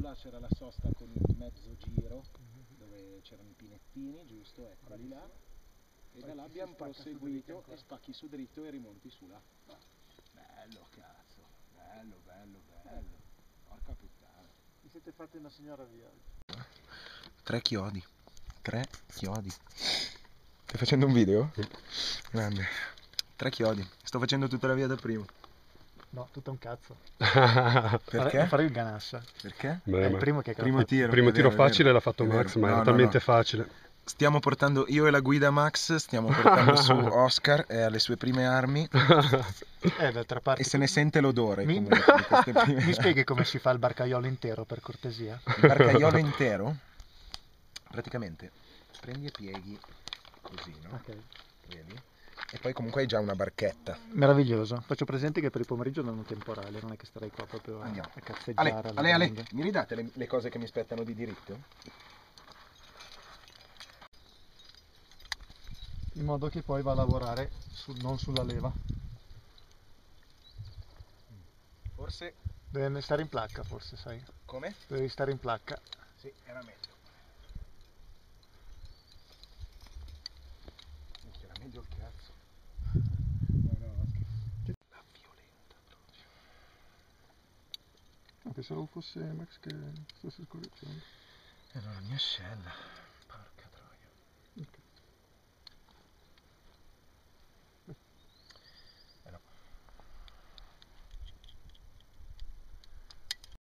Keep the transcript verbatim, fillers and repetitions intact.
là c'era la sosta con il mezzo giro, dove c'erano i pinettini, giusto? Eccoli là. E da là abbiamo proseguito e spacchi su dritto e rimonti su là. Bello cazzo, bello, bello, bello. Porca puttana. Vi siete fatti una signora via. Tre chiodi. Tre chiodi. Stai facendo un video? Grande. Tre chiodi. Sto facendo tutta la via da primo. No, tutto un cazzo. Perché? Fare, fare il ganassa. Perché? Beh, è il primo che primo tiro. Il primo è tiro vero, è facile vero, l'ha fatto è Max, vero. ma No, era no, talmente no. facile. Stiamo portando, io e la guida Max, stiamo portando su Oscar e alle sue prime armi. Eh, d'altra parte, E se ne sente l'odore mi, comunque di queste prime mi spieghi come si fa il barcaiolo intero, per cortesia? Il barcaiolo intero? Praticamente prendi e pieghi così, no? Ok. Vedi? E poi comunque hai già una barchetta. Meraviglioso. Faccio presente che per il pomeriggio non è un temporale, non è che starei qua proprio a, Andiamo. a cazzeggiare. Ale, alla Ale, Ale, grande. mi ridate le, le cose che mi spettano di diritto? In modo che poi va a lavorare su, non sulla leva. Forse... Deve stare in placca, forse, sai? Come? Devi stare in placca. Sì, era meglio. Minchia, era meglio il cazzo. No, no, La violenta proprio. no, pensavo fosse Max che stesse scorreggiando. Era la mia scella.